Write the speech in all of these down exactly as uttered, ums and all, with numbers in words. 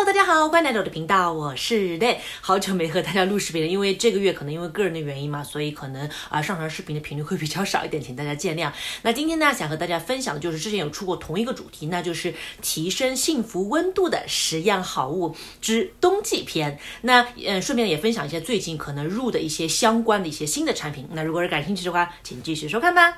大家好，欢迎来到我的频道，我是 Day。好久没和大家录视频了，因为这个月可能因为个人的原因嘛，所以可能啊、呃、上传视频的频率会比较少一点，请大家见谅。那今天呢，想和大家分享的就是之前有出过同一个主题，那就是提升幸福温度的十样好物之冬季篇。那呃顺便也分享一些最近可能入的一些相关的一些新的产品。那如果是感兴趣的话，请继续收看吧。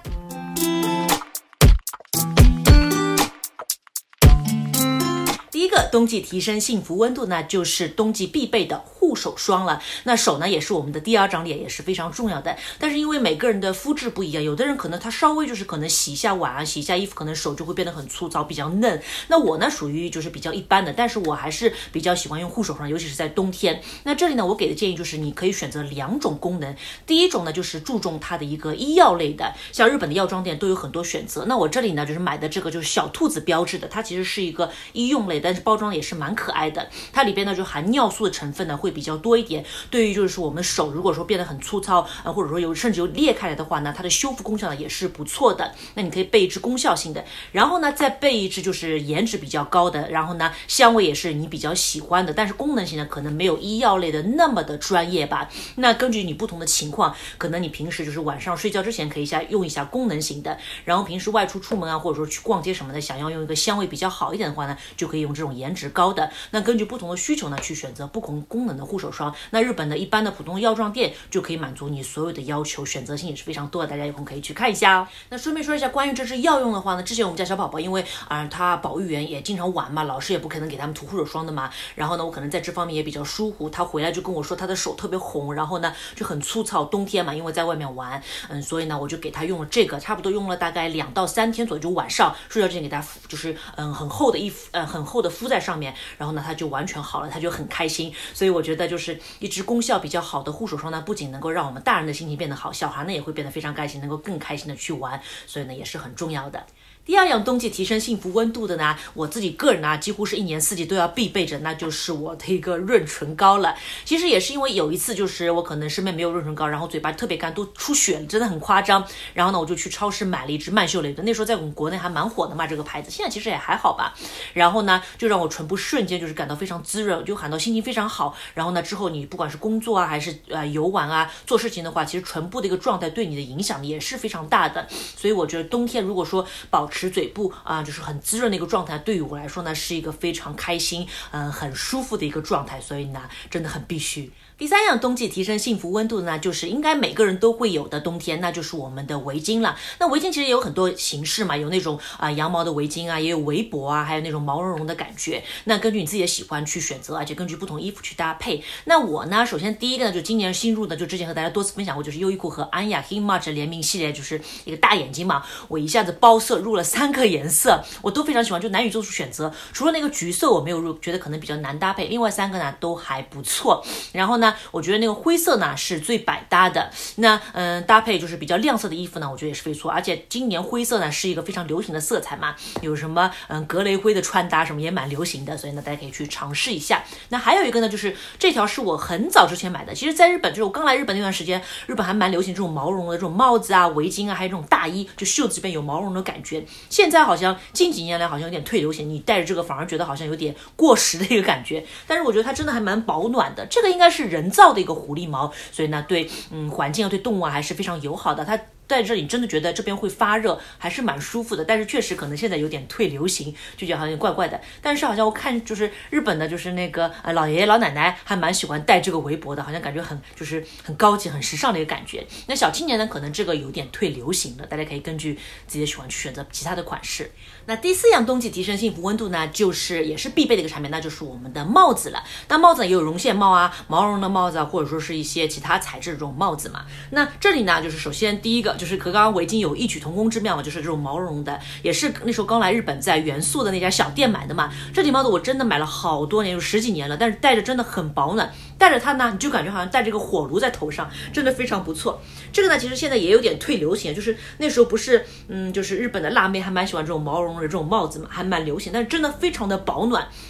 第一个冬季提升幸福温度呢，就是冬季必备的护手霜了。那手呢，也是我们的第二张脸，也是非常重要的。但是因为每个人的肤质不一样，有的人可能他稍微就是可能洗一下碗啊，洗一下衣服，可能手就会变得很粗糙，比较嫩。那我呢，属于就是比较一般的，但是我还是比较喜欢用护手霜，尤其是在冬天。那这里呢，我给的建议就是你可以选择两种功能。第一种呢，就是注重它的一个医药类的，像日本的药妆店都有很多选择。那我这里呢，就是买的这个就是小兔子标志的，它其实是一个医用类的。但是包装也是蛮可爱的，它里边呢就含尿素的成分呢会比较多一点。对于就是说我们手如果说变得很粗糙，呃或者说有甚至有裂开来的话呢，它的修复功效呢也是不错的。那你可以备一支功效性的，然后呢再备一支就是颜值比较高的，然后呢香味也是你比较喜欢的，但是功能性呢可能没有医药类的那么的专业吧。那根据你不同的情况，可能你平时就是晚上睡觉之前可以下用一下功能型的，然后平时外出出门啊或者说去逛街什么的，想要用一个香味比较好一点的话呢，就可以用这种颜值高的。那根据不同的需求呢，去选择不同功能的护手霜。那日本的一般的普通药妆店就可以满足你所有的要求，选择性也是非常多的，大家有空可以去看一下哦。那顺便说一下关于这支药用的话呢，之前我们家小宝宝因为啊、呃、他保育员也经常玩嘛，老师也不可能给他们涂护手霜的嘛，然后呢我可能在这方面也比较疏忽，他回来就跟我说他的手特别红，然后呢就很粗糙，冬天嘛因为在外面玩，嗯，所以呢我就给他用了这个，差不多用了大概两到三天左右，就晚上睡觉之前给他就是嗯很厚的一呃很厚的敷在上面，然后呢它就完全好了，他就很开心。所以我觉得就是一支功效比较好的护手霜呢，不仅能够让我们大人的心情变得好，小孩呢也会变得非常开心，能够更开心的去玩，所以呢也是很重要的。第二样冬季提升幸福温度的呢，我自己个人呢几乎是一年四季都要必备着，那就是我的一个润唇膏了。其实也是因为有一次就是我可能身边没有润唇膏，然后嘴巴特别干，都出血了，真的很夸张。然后呢我就去超市买了一支曼秀雷的，那时候在我们国内还蛮火的嘛这个牌子，现在其实也还好吧。然后呢就让我唇部瞬间就是感到非常滋润，就感到心情非常好。然后呢之后你不管是工作啊还是呃游玩啊做事情的话，其实唇部的一个状态对你的影响也是非常大的。所以我觉得冬天如果说保持持嘴部啊、呃，就是很滋润的一个状态，对于我来说呢，是一个非常开心、嗯、呃，很舒服的一个状态，所以呢，真的很必须。第三样冬季提升幸福温度呢，就是应该每个人都会有的冬天，那就是我们的围巾了。那围巾其实也有很多形式嘛，有那种啊、呃、羊毛的围巾啊，也有围脖啊，还有那种毛茸茸的感觉。那根据你自己的喜欢去选择，而且根据不同衣服去搭配。那我呢，首先第一个呢，就今年新入的，就之前和大家多次分享过，就是优衣库和安雅 Hinmarch 联名系列，就是一个大眼睛嘛，我一下子包色入了三个颜色，我都非常喜欢，就难以做出选择。除了那个橘色我没有入，觉得可能比较难搭配，另外三个呢都还不错。然后呢，我觉得那个灰色呢是最百搭的。那嗯，搭配就是比较亮色的衣服呢，我觉得也是非错。而且今年灰色呢是一个非常流行的色彩嘛，有什么嗯格雷灰的穿搭什么也蛮流行的，所以呢大家可以去尝试一下。那还有一个呢，就是这条是我很早之前买的，其实在日本就是我刚来日本那段时间，日本还蛮流行这种毛绒的这种帽子啊、围巾啊，还有这种大衣，就袖子这边有毛绒的感觉。现在好像近几年来好像有点退流行，你戴着这个反而觉得好像有点过时的一个感觉，但是我觉得它真的还蛮保暖的。这个应该是人造的一个狐狸毛，所以呢对嗯环境啊对动物啊还是非常友好的。它在这里真的觉得这边会发热，还是蛮舒服的。但是确实可能现在有点退流行，就觉得好像有点怪怪的。但是好像我看就是日本的，就是那个呃老爷爷老奶奶还蛮喜欢戴这个围脖的，好像感觉很就是很高级、很时尚的一个感觉。那小青年呢，可能这个有点退流行了，大家可以根据自己的喜欢去选择其他的款式。那第四样冬季提升幸福温度呢，就是也是必备的一个产品，那就是我们的帽子了。那帽子也有绒线帽啊、毛绒的帽子啊，或者说是一些其他材质的这种帽子嘛。那这里呢，就是首先第一个就是和刚刚围巾有异曲同工之妙嘛，就是这种毛绒的，也是那时候刚来日本在元素的那家小店买的嘛。这顶帽子我真的买了好多年，有十几年了，但是戴着真的很保暖。戴着它呢，你就感觉好像戴着个火炉在头上，真的非常不错。这个呢，其实现在也有点退流行，就是那时候不是，嗯，就是日本的辣妹还蛮喜欢这种毛绒的这种帽子嘛，还蛮流行，但是真的非常的保暖。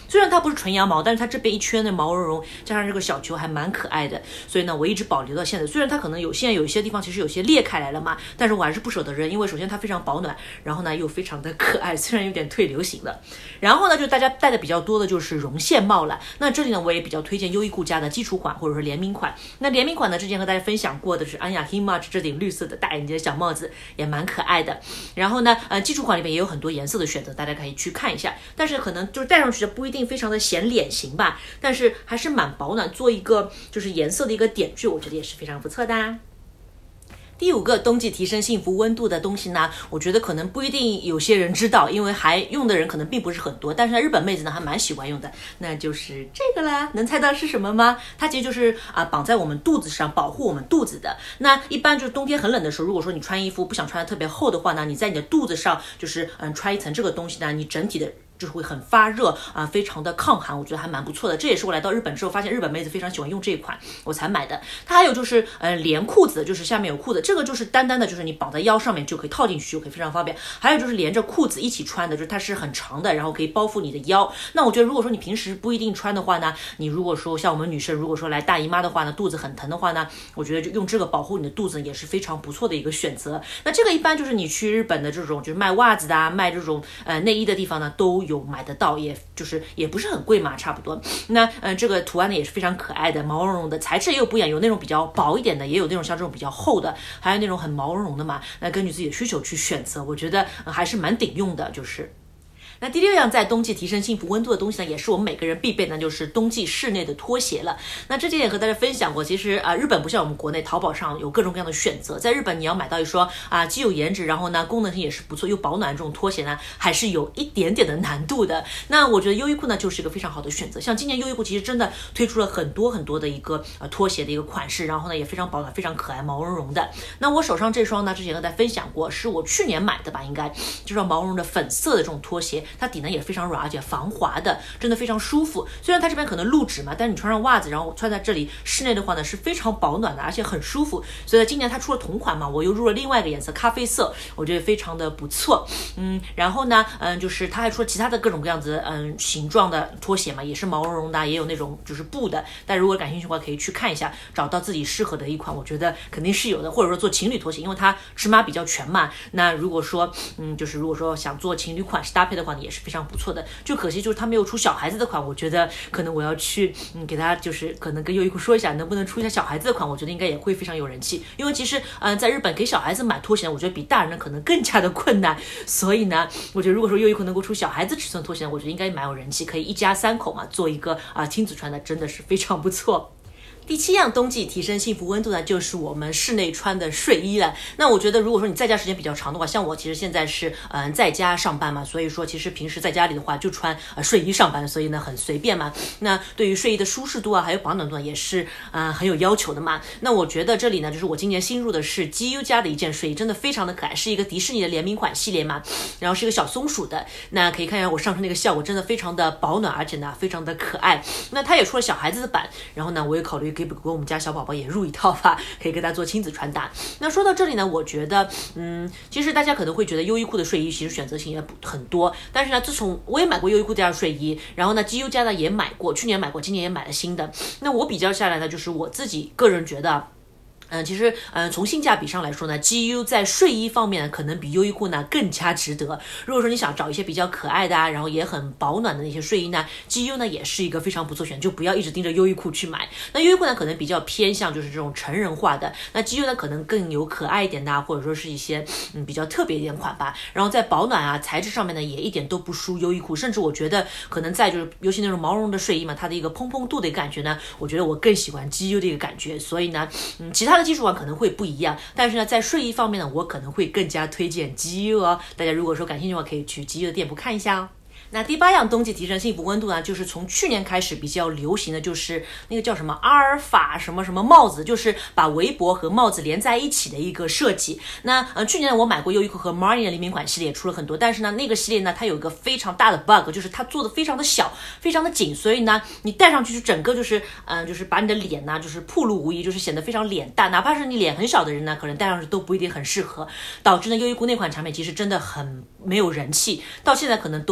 虽然它不是纯羊毛，但是它这边一圈的毛茸茸，加上这个小球还蛮可爱的，所以呢，我一直保留到现在。虽然它可能有现在有一些地方其实有些裂开来了嘛，但是我还是不舍得扔，因为首先它非常保暖，然后呢又非常的可爱，虽然有点退流行了。然后呢，就大家戴的比较多的就是绒线帽了。那这里呢，我也比较推荐优衣库家的基础款或者说联名款。那联名款呢，之前和大家分享过的是安雅 Himage 这顶绿色的大眼睛的小帽子，也蛮可爱的。然后呢，呃，基础款里面也有很多颜色的选择，大家可以去看一下。但是可能就是戴上去的不一定非常的显脸型吧，但是还是蛮保暖，做一个就是颜色的一个点缀，我觉得也是非常不错的啊。第五个冬季提升幸福温度的东西呢，我觉得可能不一定有些人知道，因为还用的人可能并不是很多，但是呢，日本妹子呢还蛮喜欢用的，那就是这个啦。能猜到是什么吗？它其实就是啊、呃、绑在我们肚子上，保护我们肚子的。那一般就是冬天很冷的时候，如果说你穿衣服不想穿的特别厚的话呢，你在你的肚子上就是嗯穿一层这个东西呢，你整体的就是会很发热啊、呃，非常的抗寒，我觉得还蛮不错的。这也是我来到日本之后发现日本妹子非常喜欢用这一款，我才买的。它还有就是呃连裤子，就是下面有裤子，这个就是单单的就是你绑在腰上面就可以套进去，就可以非常方便。还有就是连着裤子一起穿的，就是它是很长的，然后可以包覆你的腰。那我觉得如果说你平时不一定穿的话呢，你如果说像我们女生如果说来大姨妈的话呢，肚子很疼的话呢，我觉得就用这个保护你的肚子也是非常不错的一个选择。那这个一般就是你去日本的这种就是卖袜子的啊，卖这种呃内衣的地方呢都有买得到，也就是也不是很贵嘛，差不多。那嗯、呃，这个图案呢也是非常可爱的，毛茸茸的，材质也有不一样，有那种比较薄一点的，也有那种像这种比较厚的，还有那种很毛茸茸的嘛。那根据自己的需求去选择，我觉得、呃、还是蛮顶用的，就是。那第六样在冬季提升幸福温度的东西呢，也是我们每个人必备的，就是冬季室内的拖鞋了。那之前也和大家分享过，其实啊、呃，日本不像我们国内，淘宝上有各种各样的选择。在日本，你要买到一双啊、呃，既有颜值，然后呢功能性也是不错，又保暖这种拖鞋呢，还是有一点点的难度的。那我觉得优衣库呢就是一个非常好的选择。像今年优衣库其实真的推出了很多很多的一个呃拖鞋的一个款式，然后呢也非常保暖，非常可爱，毛茸茸的。那我手上这双呢，之前和大家分享过，是我去年买的吧，应该这双毛茸茸的粉色的这种拖鞋。它底呢也非常软，而且防滑的，真的非常舒服。虽然它这边可能露趾嘛，但是你穿上袜子，然后穿在这里室内的话呢，是非常保暖的，而且很舒服。所以今年它出了同款嘛，我又入了另外一个颜色咖啡色，我觉得非常的不错。嗯，然后呢，嗯，就是它还出了其他的各种各样子嗯形状的拖鞋嘛，也是毛茸茸的，也有那种就是布的。但如果感兴趣的话，可以去看一下，找到自己适合的一款，我觉得肯定是有的。或者说做情侣拖鞋，因为它尺码比较全嘛。那如果说嗯，就是如果说想做情侣款式搭配的话呢，也是非常不错的。就可惜就是它没有出小孩子的款，我觉得可能我要去嗯给他就是可能跟优衣库说一下，能不能出一下小孩子的款，我觉得应该也会非常有人气。因为其实嗯、呃、在日本给小孩子买拖鞋，我觉得比大人的可能更加的困难。所以呢，我觉得如果说优衣库能够出小孩子尺寸拖鞋，我觉得应该蛮有人气，可以一家三口嘛做一个啊、呃、亲子穿的，真的是非常不错。第七样冬季提升幸福温度呢，就是我们室内穿的睡衣了。那我觉得如果说你在家时间比较长的话，像我其实现在是嗯、呃、在家上班嘛，所以说其实平时在家里的话就穿呃睡衣上班，所以呢很随便嘛。那对于睡衣的舒适度啊，还有保暖度啊，也是嗯、呃、很有要求的嘛。那我觉得这里呢，就是我今年新入的是 G U 家的一件睡衣，真的非常的可爱，是一个迪士尼的联名款系列嘛，然后是一个小松鼠的。那可以看一下我上身那个效果，真的非常的保暖，而且呢非常的可爱。那它也出了小孩子的版，然后呢我也考虑给不给我们家小宝宝也入一套吧，可以跟他做亲子穿搭。那说到这里呢，我觉得嗯，其实大家可能会觉得优衣库的睡衣其实选择性也很多，但是呢自从我也买过优衣库家的睡衣，然后呢 G U 家的也买过，去年买过，今年也买了新的。那我比较下来呢，就是我自己个人觉得嗯，其实，嗯，从性价比上来说呢 ，G U 在睡衣方面呢，可能比优衣库呢更加值得。如果说你想找一些比较可爱的啊，然后也很保暖的那些睡衣呢 ，G U 呢也是一个非常不错选，就不要一直盯着优衣库去买。那优衣库呢可能比较偏向就是这种成人化的，那 G U 呢可能更有可爱一点的啊，或者说是一些嗯比较特别一点款吧。然后在保暖啊材质上面呢，也一点都不输优衣库，甚至我觉得可能在就是尤其那种毛绒的睡衣嘛，它的一个蓬蓬度的感觉呢，我觉得我更喜欢 G U 的一个感觉。所以呢，嗯，其他的基础款可能会不一样，但是呢，在睡衣方面呢，我可能会更加推荐 G U 哦。大家如果说感兴趣的话，可以去 G U 的店铺看一下哦。那第八样冬季提升幸福温度呢，就是从去年开始比较流行的就是那个叫什么阿尔法什么什么帽子，就是把围脖和帽子连在一起的一个设计。那呃去年我买过优衣库和 Marni 的联名款系列，出了很多，但是呢那个系列呢它有一个非常大的 bug， 就是它做的非常的小，非常的紧，所以呢你戴上去就整个就是嗯、呃、就是把你的脸呢就是暴露无遗，就是显得非常脸大，哪怕是你脸很小的人呢，可能戴上去都不一定很适合，导致呢优衣库那款产品其实真的很没有人气，到现在可能都还有库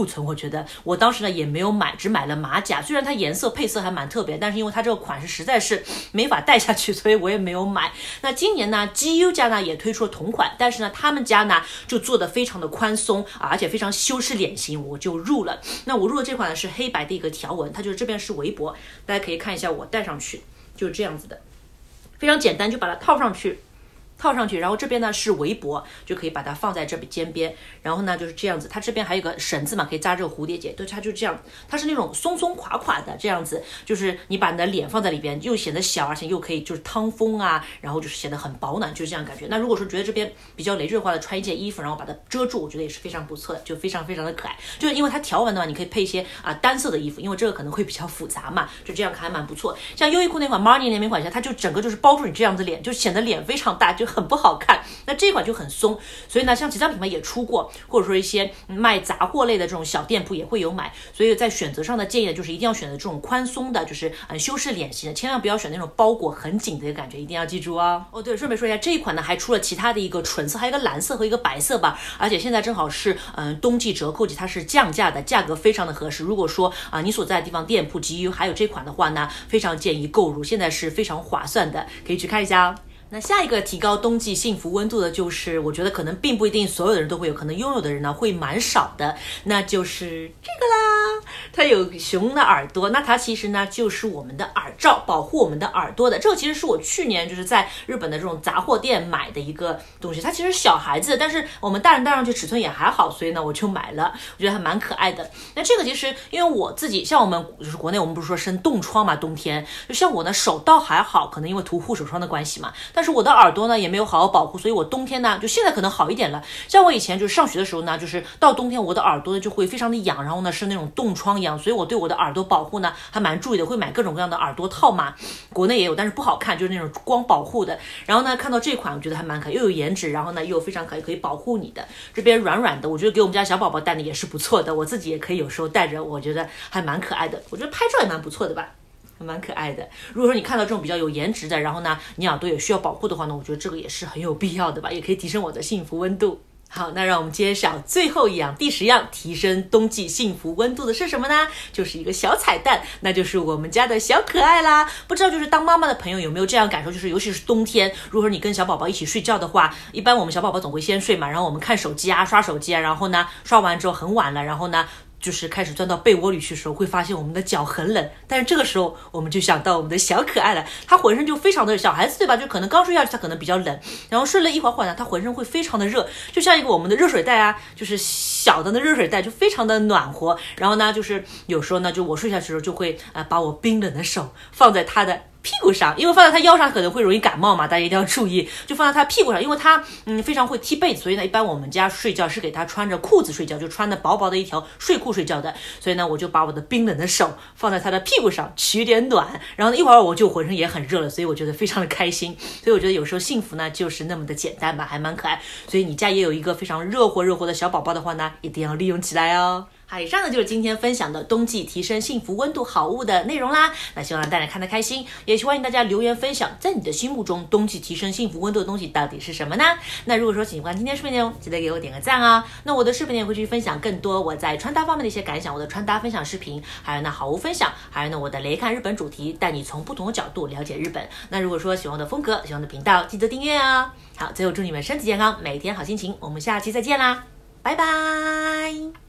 存，我觉得我当时呢也没有买，只买了马甲，虽然它颜色配色还蛮特别，但是因为它这个款式实在是没法戴下去，所以我也没有买。那今年呢 G U 家呢也推出了同款，但是呢他们家呢就做的非常的宽松啊，而且非常修饰脸型，我就入了。那我入的这款呢是黑白的一个条纹，它就是这边是围脖，大家可以看一下我戴上去就是这样子的，非常简单，就把它套上去。套上去，然后这边呢是围脖，就可以把它放在这边肩边，然后呢就是这样子，它这边还有个绳子嘛，可以扎这个蝴蝶结，对，它就这样，它是那种松松垮垮的这样子，就是你把你的脸放在里边，又显得小，而且又可以就是趟风啊，然后就是显得很保暖，就是这样感觉。那如果说觉得这边比较累赘的话的，穿一件衣服，然后把它遮住，我觉得也是非常不错的，就非常非常的可爱。就是因为它条纹的话，你可以配一些啊单色的衣服，因为这个可能会比较复杂嘛，就这样看还蛮不错。像优衣库那款 Marni 联名款下，它就整个就是包住你这样子脸，就显得脸非常大，就很不好看。那这一款就很松，所以呢，像其他品牌也出过，或者说一些卖杂货类的这种小店铺也会有买，所以在选择上的建议就是一定要选择这种宽松的，就是嗯修饰脸型的，千万不要选那种包裹很紧的一个感觉，一定要记住哦。哦，对，顺便说一下，这一款呢还出了其他的一个纯色，还有一个蓝色和一个白色吧，而且现在正好是嗯冬季折扣季，它是降价的，价格非常的合适。如果说啊、呃、你所在的地方店铺 G U 还有这款的话呢，非常建议购入，现在是非常划算的，可以去看一下哦。那下一个提高冬季幸福温度的就是，我觉得可能并不一定所有的人都会有，可能拥有的人呢会蛮少的，那就是这个啦。它有熊的耳朵，那它其实呢就是我们的耳罩，保护我们的耳朵的。这个其实是我去年就是在日本的这种杂货店买的一个东西，它其实是小孩子，但是我们大人戴上去尺寸也还好，所以呢我就买了，我觉得还蛮可爱的。那这个其实因为我自己，像我们就是国内我们不是说生冻疮嘛，冬天就像我呢手倒还好，可能因为涂护手霜的关系嘛。但是我的耳朵呢也没有好好保护，所以我冬天呢就现在可能好一点了。像我以前就是上学的时候呢，就是到冬天我的耳朵呢就会非常的痒，然后呢是那种冻疮痒，所以我对我的耳朵保护呢还蛮注意的，会买各种各样的耳朵套嘛，国内也有，但是不好看，就是那种光保护的。然后呢看到这款我觉得还蛮可爱，又有颜值，然后呢又有非常可以可以保护你的，这边软软的，我觉得给我们家小宝宝戴的也是不错的，我自己也可以有时候戴着，我觉得还蛮可爱的，我觉得拍照也蛮不错的吧。蛮可爱的。如果说你看到这种比较有颜值的，然后呢你耳朵也需要保护的话呢，我觉得这个也是很有必要的吧，也可以提升我的幸福温度。好，那让我们揭晓最后一样，第十样提升冬季幸福温度的是什么呢？就是一个小彩蛋，那就是我们家的小可爱啦。不知道就是当妈妈的朋友有没有这样感受，就是尤其是冬天，如果说你跟小宝宝一起睡觉的话，一般我们小宝宝总会先睡嘛，然后我们看手机啊，刷手机啊，然后呢刷完之后很晚了，然后呢就是开始钻到被窝里去的时候，会发现我们的脚很冷，但是这个时候我们就想到我们的小可爱了，他浑身就非常的小孩子对吧，就可能刚睡下去他可能比较冷，然后睡了一会儿会呢，他浑身会非常的热，就像一个我们的热水袋啊，就是小的那热水袋就非常的暖和。然后呢就是有时候呢就我睡下去的时候就会呃把我冰冷的手放在他的屁股上，因为放在他腰上可能会容易感冒嘛，大家一定要注意，就放在他屁股上，因为他嗯非常会踢被子，所以呢一般我们家睡觉是给他穿着裤子睡觉，就穿的薄薄的一条睡裤睡觉的，所以呢我就把我的冰冷的手放在他的屁股上取点暖，然后呢一会儿我就浑身也很热了，所以我觉得非常的开心。所以我觉得有时候幸福呢就是那么的简单吧，还蛮可爱。所以你家也有一个非常热乎热乎的小宝宝的话呢，一定要利用起来哦。好，以上呢就是今天分享的冬季提升幸福温度好物的内容啦。那希望让大家看得开心，也欢迎大家留言分享，在你的心目中冬季提升幸福温度的东西到底是什么呢？那如果说喜欢今天视频内容，记得给我点个赞啊、哦。那我的视频也会去分享更多我在穿搭方面的一些感想，我的穿搭分享视频，还有呢好物分享，还有呢我的雷看日本主题，带你从不同的角度了解日本。那如果说喜欢我的风格，喜欢我的频道，记得订阅啊、哦。好，最后祝你们身体健康，每天好心情，我们下期再见啦，拜拜。